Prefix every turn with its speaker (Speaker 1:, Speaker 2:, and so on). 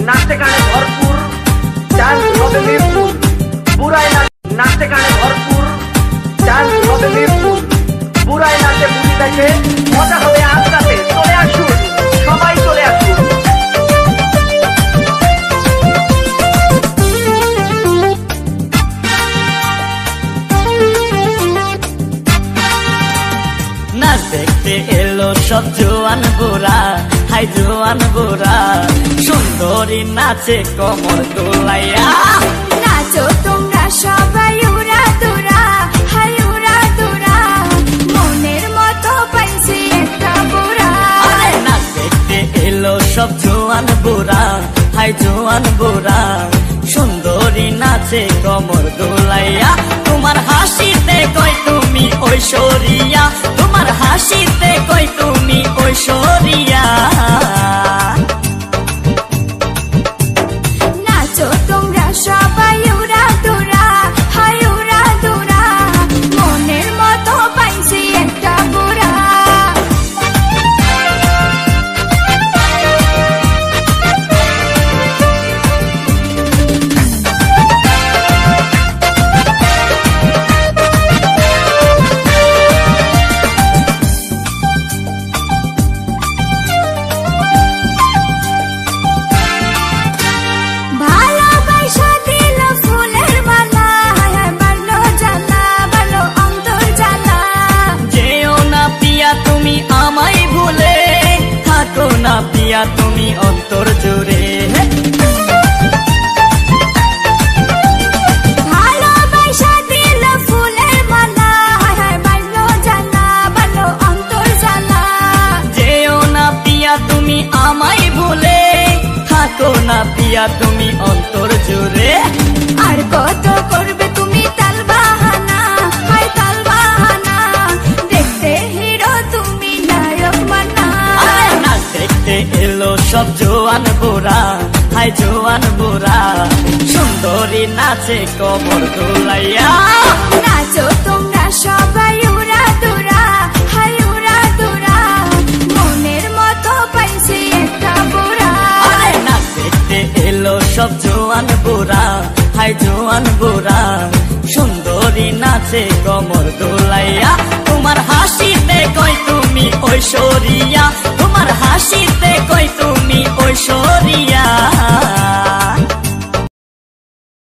Speaker 1: নাচতে গানে ভরপুর, ডান্স হবে মিরপুর। বুড়ায় নাচতে গানে ভরপুর, ডান্স হবে মিরপুর। বুড়ায় নাচে বুড়ি দেখে, মজা হবে আজ রাতে। চলে আসুন, সবাই চলে আসুন।
Speaker 2: নাচ দেখতে এলো সব জোয়ান বুড়া, হাই জোয়ান বুড়া, সুন্দরী নাচে কোমর দোলাইয়া।
Speaker 3: নাচো তোমরা সবাই উড়া দুরা, হাই উড়া দুরা, মনের মতো পাইছি একটা বুড়া।
Speaker 2: আরে নাচ দেখতে এলো সব জোয়ান বুড়া, হাই জোয়ান বুড়া, সুন্দরী নাচে কোমর দোলাইয়া। তোমার হাসিতে কই তুমি ঐশ্বরিয়া, তোমার হাসিতে কই তুমি ঐশ্বরিয়া।
Speaker 3: নাচো তোমরা সবাই উড়া দুরা, হাই উড়া দুরা, মনের মতো পাইছি একটা বুড়া।
Speaker 2: না পিয়া তুমি অন্তর জুড়ে,
Speaker 3: ভালোবাসা দিল ফুলের মালা, বাড়লো জ্বালা, বাড়লো অন্তর জ্বালা।
Speaker 2: যেও না পিয়া তুমি আমায় ভুলে, থাকো না পিয়া তুমি অন্তর জুড়ে।
Speaker 3: আর কত করবে তুমি তাল বাহানা, হাই তাল বাহানা, দেখতে হিরো তুমি নায়ক মানা।
Speaker 2: নাচ দেখতে এলো সব জোয়ান বুড়া, হাই জোয়ান বুড়া, সুন্দরী নাচে কোমর দোলাইয়া।
Speaker 3: নাচো তোমরা সবাই উড়া দুরা, হাই উড়া দুরা, মনের মতো পাইছি একটা বুড়া।
Speaker 2: নাচ দেখতে এলো সব জোয়ান বুড়া, হাই জোয়ান বুড়া, সুন্দরী নাচে কোমর দোলাইয়া। তোমার হাসিতে কই তুমি ঐশ্বরিয়া, তোমার হাসিতে কই তুমি ঐশ্বরিয়া।